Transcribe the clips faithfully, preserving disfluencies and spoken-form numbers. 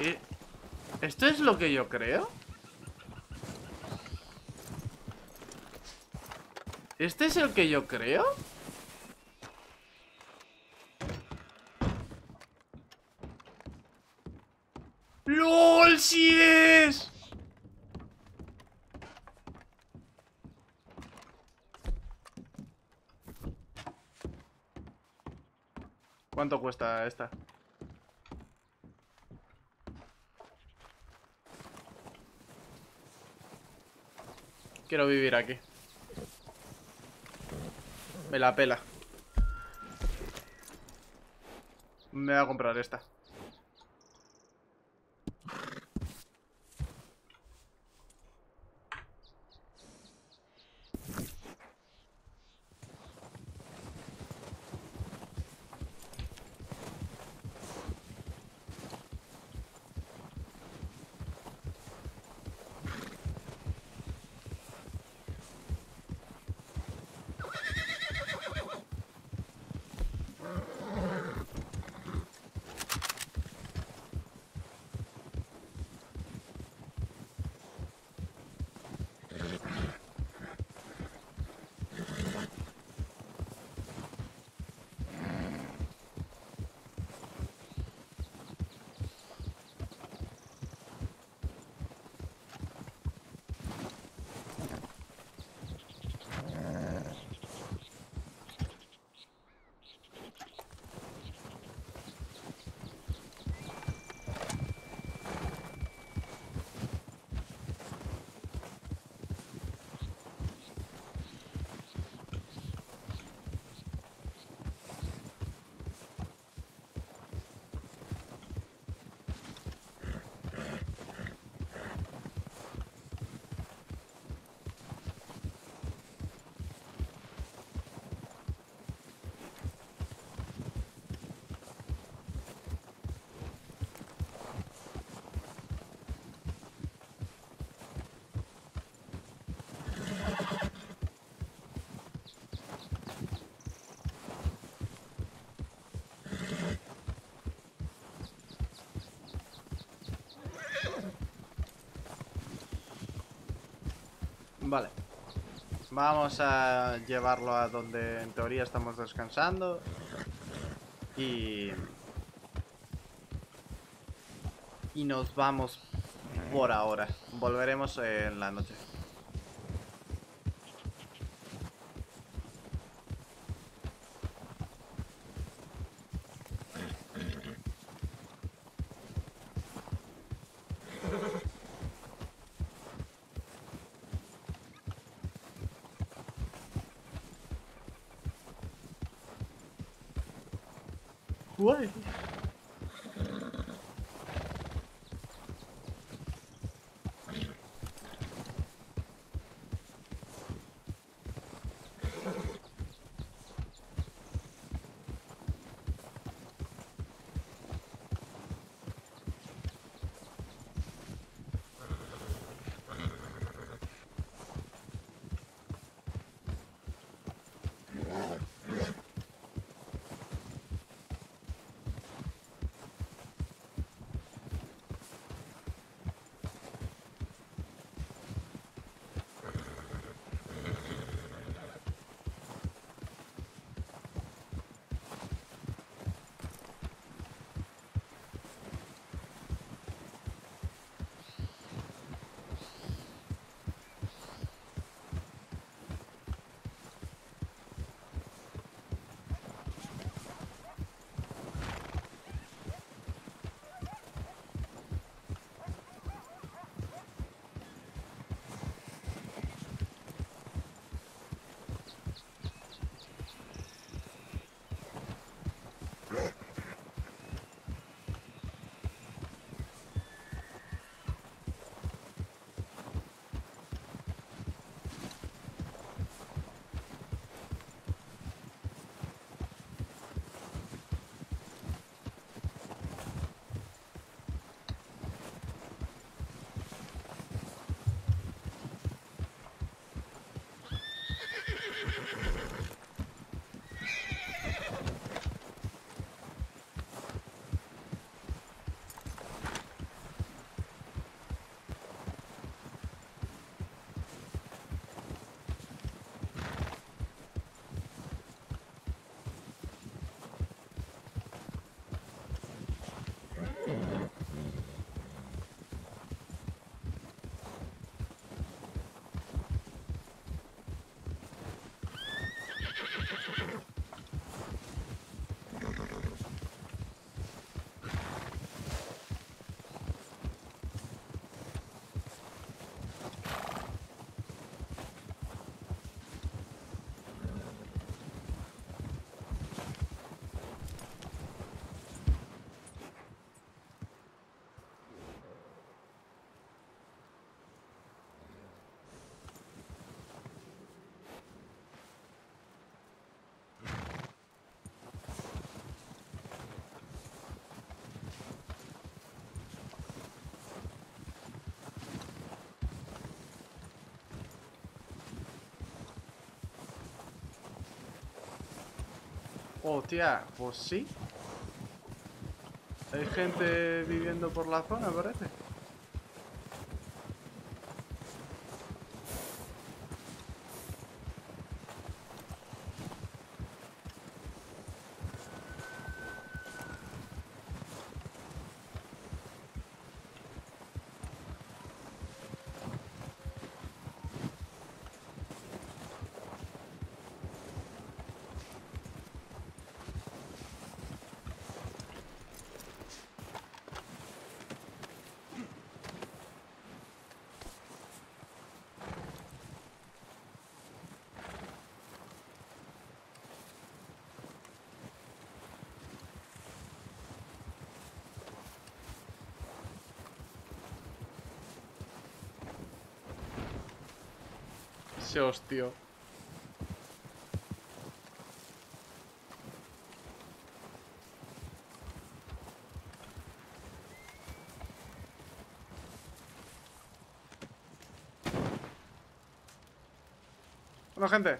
¿Eh? ¿Esto es lo que yo creo? ¿Este es el que yo creo? ¡Lol! ¡Sí es! ¿Cuánto cuesta esta? Quiero vivir aquí. Me la pela. Me voy a comprar esta. Vale. Vamos a llevarlo a donde en teoría estamos descansando. Y... Y nos vamos por ahora. Volveremos en la noche. Uy. Hostia, pues sí. Hay gente viviendo por la zona, parece. Se hostió. Bueno, gente.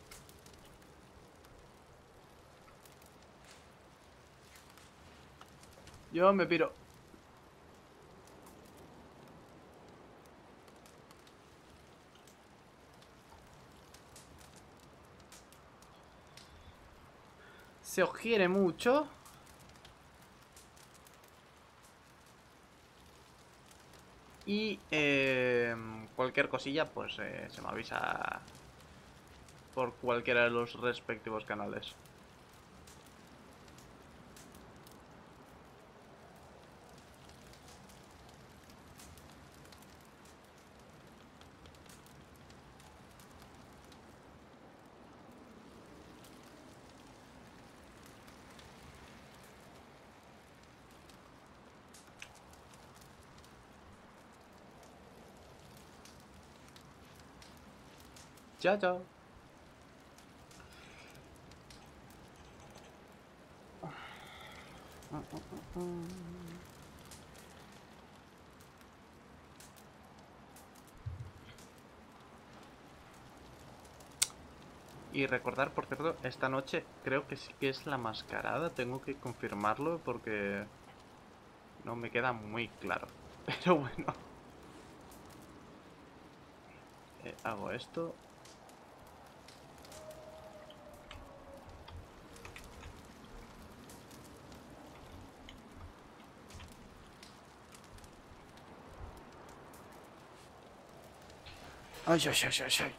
Yo me piro. Se os quiere mucho. Y eh, cualquier cosilla, pues eh, se me avisa por cualquiera de los respectivos canales. Chao, chao. Y recordar, por cierto, esta noche creo que sí que es la mascarada. Tengo que confirmarlo porque no me queda muy claro. Pero bueno. Eh, hago esto. Ay, ay, ay, ay, ay.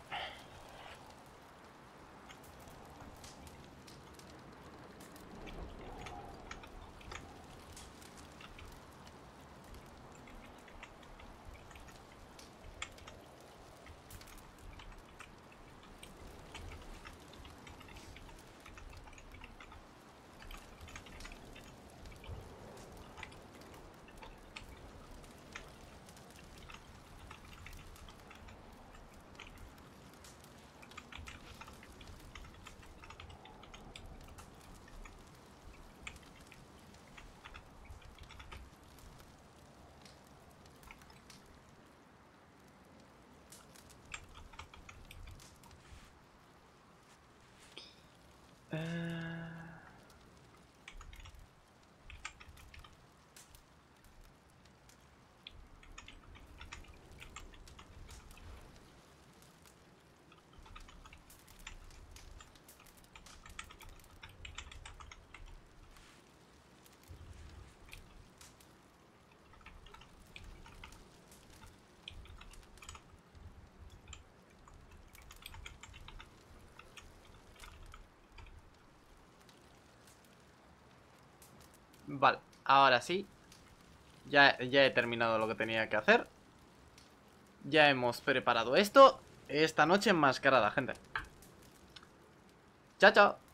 Vale, ahora sí. Ya, ya he terminado lo que tenía que hacer. Ya hemos preparado esto. Esta noche enmascarada, gente. Chao, chao.